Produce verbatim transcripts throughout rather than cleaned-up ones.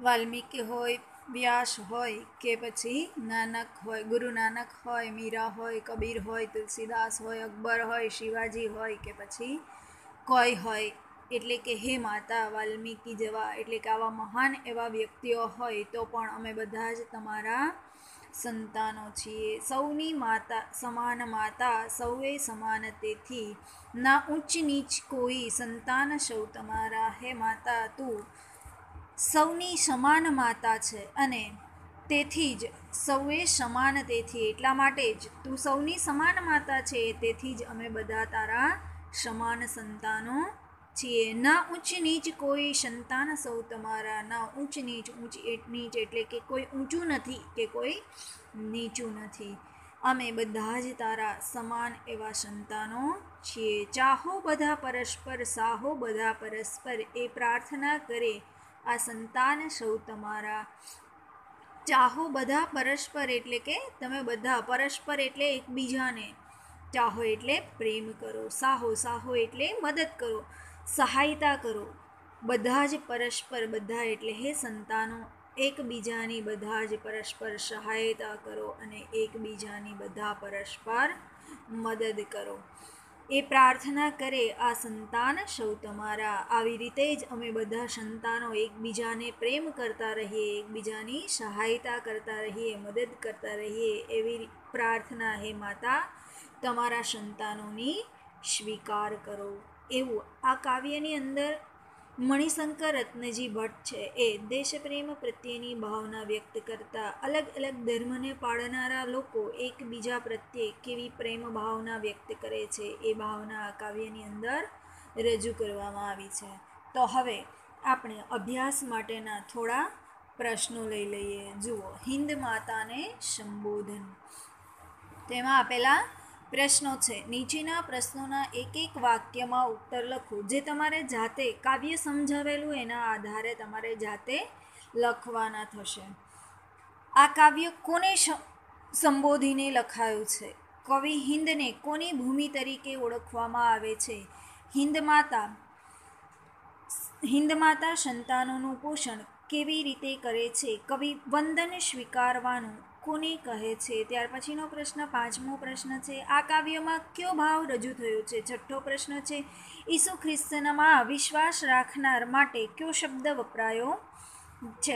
વાલ્મીકી હોય, વ્યાસ હોય કે પછી નાનક હોય, ગુરુ નાનક હોય, મીરા હોય, કબીર હોય, તુલસીદાસ હોય, અકબર હોય, શિવાજી હોય કે પછી કોઈ હોય, એટલે કે હે માતા વાલ્મીકી જેવા એટલે કે આવા મહાન એવા વ્યક્તિઓ હોય તો પણ અમે બધા જ તમારા સંતાનો છીએ. સૌની માતા સમાન માતા, સૌએ સમાન તેથી ના ઊંચ નીચ કોઈ, સંતાન સૌ તમારા. હે માતા તું સૌની સમાન માતા છે અને તેથી જ સૌએ સમાન, તેથી એટલા માટે જ તું સૌની સમાન માતા છે, તેથી જ અમે બધા તારા સમાન સંતાનો છીએ. ના ઊંચ નીચ કોઈ, સંતાન સૌ તમારા. ના ઊંચ નીચ, ઊંચ નીચ એટલે કે કોઈ ઊંચું નથી કે કોઈ નીચું નથી, અમે બધા જ તારા સમાન એવા સંતાનો છીએ. ચાહો બધા પરસ્પર, સાહો બધા પરસ્પર, એ પ્રાર્થના કરે આ સંતાન સૌ તમારા. ચાહો બધા પરસ્પર એટલે કે તમે બધા, પરસ્પર એટલે એકબીજાને, ચાહો એટલે પ્રેમ કરો, સાહો સાહો એટલે મદદ કરો, સહાયતા કરો. બધા જ પરસ્પર, બધા એટલે હે સંતાનો એકબીજાની બધા જ પરસ્પર સહાયતા કરો અને એકબીજાની બધા પરસ્પર મદદ કરો. એ પ્રાર્થના કરે આ સંતાન સૌ તમારા. આવી રીતે જ અમે બધા સંતાનો એકબીજાને પ્રેમ કરતા રહીએ, એકબીજાની સહાયતા કરતા રહીએ, મદદ કરતા રહીએ, એવી પ્રાર્થના હે માતા તમારા સંતાનોની સ્વીકાર કરો. એવું આ કાવ્યની અંદર મણિશંકર રત્નજી ભટ્ટ છે એ દેશપ્રેમ પ્રત્યેની ભાવના વ્યક્ત કરતા, અલગ અલગ ધર્મને પાળનારા લોકો એકબીજા પ્રત્યે કેવી પ્રેમ ભાવના વ્યક્ત કરે છે એ ભાવના આ કાવ્યની અંદર રજૂ કરવામાં આવી છે. તો હવે આપણે અભ્યાસ માટેના થોડા પ્રશ્નો લઈ લઈએ. જુઓ, હિન્દ માતાને સંબોધન. તેમાં આપેલા પ્રશ્નો છે. નીચેના પ્રશ્નોના એક એક વાક્યમાં ઉત્તર લખો. જે તમારે જાતે કાવ્ય સમજાવેલું એના આધારે તમારે જાતે લખવાના થશે. આ કાવ્ય કોને સંબોધીને લખાયું છે? કવિ હિન્દને કોની ભૂમિ તરીકે ઓળખવામાં આવે છે? હિન્દ માતા હિન્દ માતા સંતાનોનું પોષણ કેવી રીતે કરે છે? કવિ વંદન સ્વીકારવાનું કોને કહે છે? ત્યાર પછીનો પ્રશ્ન પાંચમો પ્રશ્ન છે. આ કાવ્યમાં કયો ભાવ રજૂ થયો છે? છઠ્ઠો પ્રશ્ન છે. ઈસુ ખ્રિસ્તમાં વિશ્વાસ રાખનાર માટે કયો શબ્દ વપરાયો છે?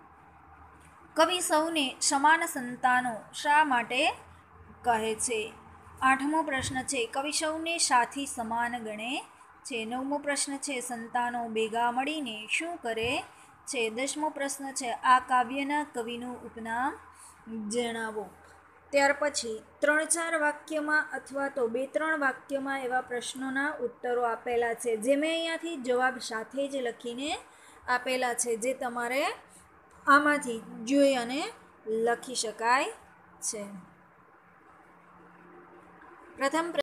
કવિ સૌને સમાન સંતાનો શા માટે કહે છે? આઠમો પ્રશ્ન છે. કવિ સૌને સાથી સમાન ગણે છે. નવમો પ્રશ્ન છે. સંતાનો ભેગા મળીને શું કરે છે? દસમો પ્રશ્ન છે. આ કાવ્યના કવિનું ઉપનામ જણાવો. ત્યાર પછી ત્રણ ચાર વાક્યમાં અથવા તો બે ત્રણ વાક્યમાં એવા પ્રશ્નોના ઉત્તરો આપેલા છે, જે મેં અહીંયાથી જવાબ સાથે જ લખીને આપેલા છે, જે તમારે આમાંથી જોઈ અને લખી શકાય છે. પ્રથમ